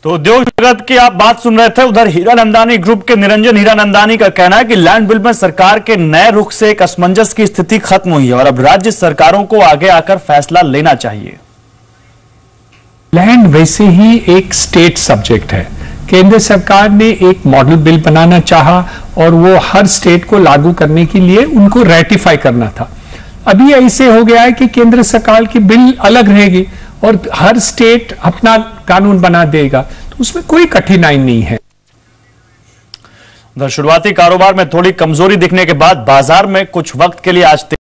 तो उद्योग जगत की आप बात सुन रहे थे। उधर हीरानंदानी ग्रुप के निरंजन हीरानंदानी का कहना है कि लैंड बिल में सरकार के नए रुख से एक असमंजस की स्थिति खत्म हुई है और अब राज्य सरकारों को आगे आकर फैसला लेना चाहिए। लैंड वैसे ही एक स्टेट सब्जेक्ट है। केंद्र सरकार ने एक मॉडल बिल बनाना चाहा और वो हर स्टेट को लागू करने के लिए उनको रेटिफाई करना था। अभी ऐसे हो गया है कि केंद्र सरकार की बिल अलग रहेगी और हर स्टेट अपना कानून बना देगा, तो उसमें कोई कठिनाई नहीं है। शुरुआती कारोबार में थोड़ी कमजोरी दिखने के बाद बाजार में कुछ वक्त के लिए आज